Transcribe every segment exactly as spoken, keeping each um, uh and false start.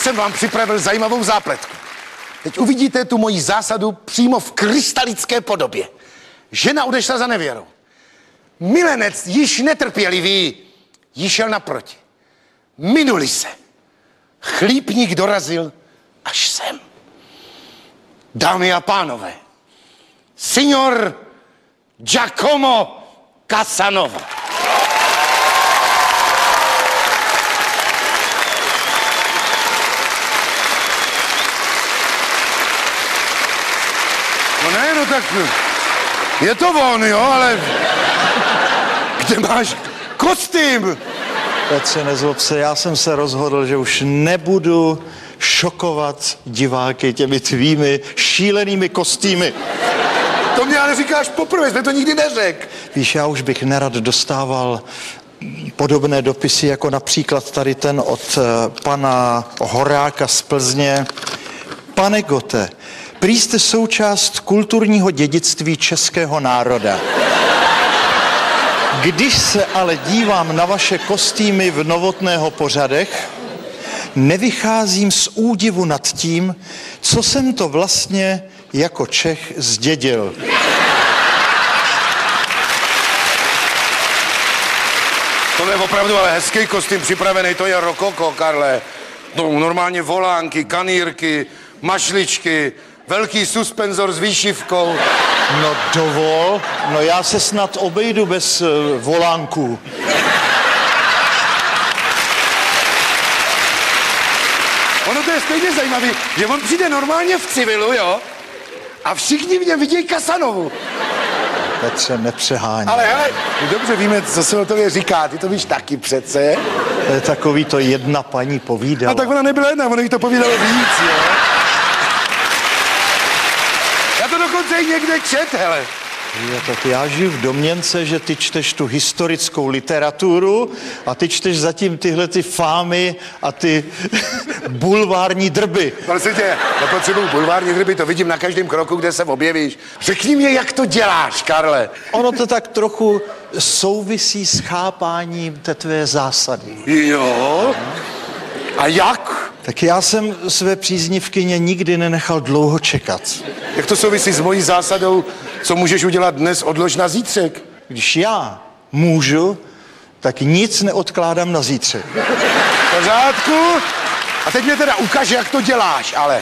jsem vám připravil zajímavou zápletku. Teď uvidíte tu moji zásadu přímo v krystalické podobě. Žena odešla za nevěrou. Milenec, již netrpělivý, jí šel naproti. Minuli se. Chlípník dorazil až sem. Dámy a pánové, signor Giacomo Casanova. No ne, no tak je to on, jo, ale kde máš kostým? Petře, nezlob se, já jsem se rozhodl, že už nebudu šokovat diváky těmi tvými šílenými kostýmy. To mě ale říkáš poprvé, jsme to nikdy neřekl. Víš, já už bych nerad dostával podobné dopisy, jako například tady ten od pana Horáka z Plzně. Pane Gotte, prý jste součást kulturního dědictví českého národa. Když se ale dívám na vaše kostýmy v novotného pořadech, nevycházím z údivu nad tím, co jsem to vlastně jako Čech zdědil. To je opravdu ale hezký kostým připravený, to je rokoko, Karle. No, normálně volánky, kanýrky, mašličky, velký suspenzor s výšivkou. No dovol, no já se snad obejdu bez uh, volánků. Ono to je stejně zajímavý, že on přijde normálně v civilu, jo? A všichni v něm vidějí Casanovu. Petře, nepřeháň. Ale hele, my dobře víme, co se o tobě říká, ty to víš taky přece. To je takový to jedna paní povídala. A tak ona nebyla jedna, ono jí to povídalo víc, jo? Já to dokonce i někde čet, hele. Jo, tak já žiju v domněnce, že ty čteš tu historickou literaturu a ty čteš zatím tyhle ty fámy a ty bulvární drby. Prosím tě, nepotřebuju bulvární drby, to vidím na každém kroku, kde se objevíš. Řekni mě, jak to děláš, Karle. Ono to tak trochu souvisí s chápáním té tvé zásady. Jo? A jak? Tak já jsem své příznivkyně nikdy nenechal dlouho čekat. Jak to souvisí s mojí zásadou, co můžeš udělat dnes, odlož na zítřek? Když já můžu, tak nic neodkládám na zítřek. V pořádku? A teď mě teda ukaž, jak to děláš, ale...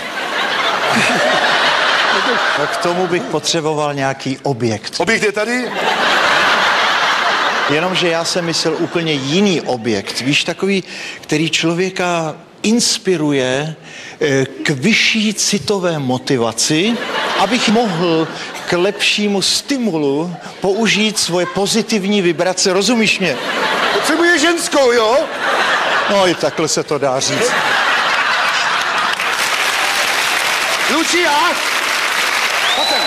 Tak k tomu bych potřeboval nějaký objekt. Objekt je tady? Jenomže já jsem myslel úplně jiný objekt. Víš, takový, který člověka inspiruje k vyšší citové motivaci, abych mohl k lepšímu stimulu použít svoje pozitivní vibrace. Rozumíš mě? Potřebuje ženskou, jo? No i takhle se to dá říct. Lucia! Pojď sem.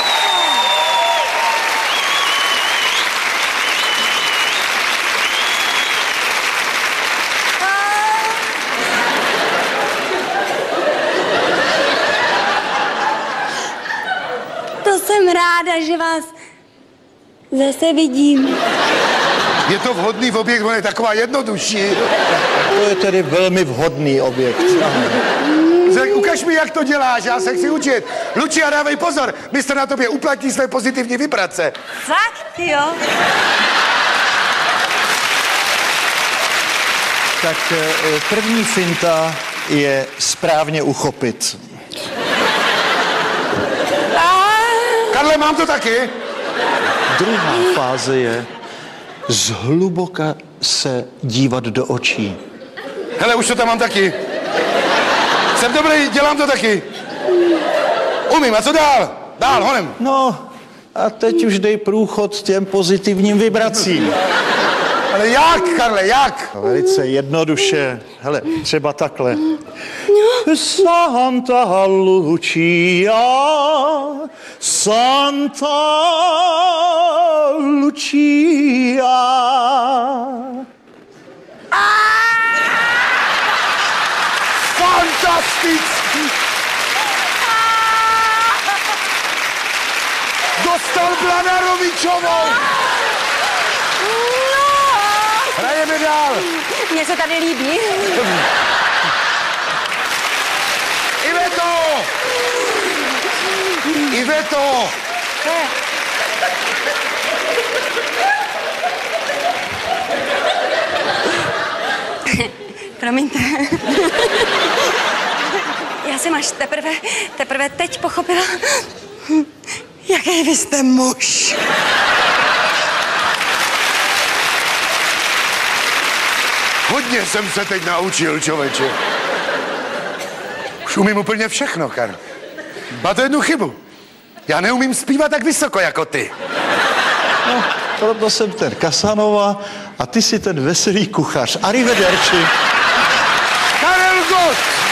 To jsem ráda, že vás zase vidím. Je to vhodný objekt, on je taková jednodušší. To je tedy velmi vhodný objekt. Řek, ukaž mi, jak to děláš, já se chci učit. Lucia, dávej pozor, mistr na tobě uplatní své pozitivní vibrace. Fakt, jo? Tak první finta je správně uchopit. Karle, mám to taky? Druhá fáze je zhluboka se dívat do očí. Hele, už to tam mám taky. Jsem dobrý, dělám to taky. Umím, a co dál? Dál, honem. No, a teď už dej průchod těm pozitivním vibracím. Ale jak, Karle, jak? Velice jednoduše. Hele, třeba takhle. Santa Lucia, Santa Lucia. Fantastický! Dostal Blanarovičovou! Hrajeme dál! Mně se tady líbí. Iveto! Promiňte. Já jsem až teprve, teprve teď pochopila, jaký vy jste muž. Hodně jsem se teď naučil, člověče. Už umím úplně všechno, Karl. Má to jednu chybu. Já neumím zpívat tak vysoko jako ty. No, proto jsem ten Casanova a ty si ten veselý kuchař. Arrivederci. Karel Gott!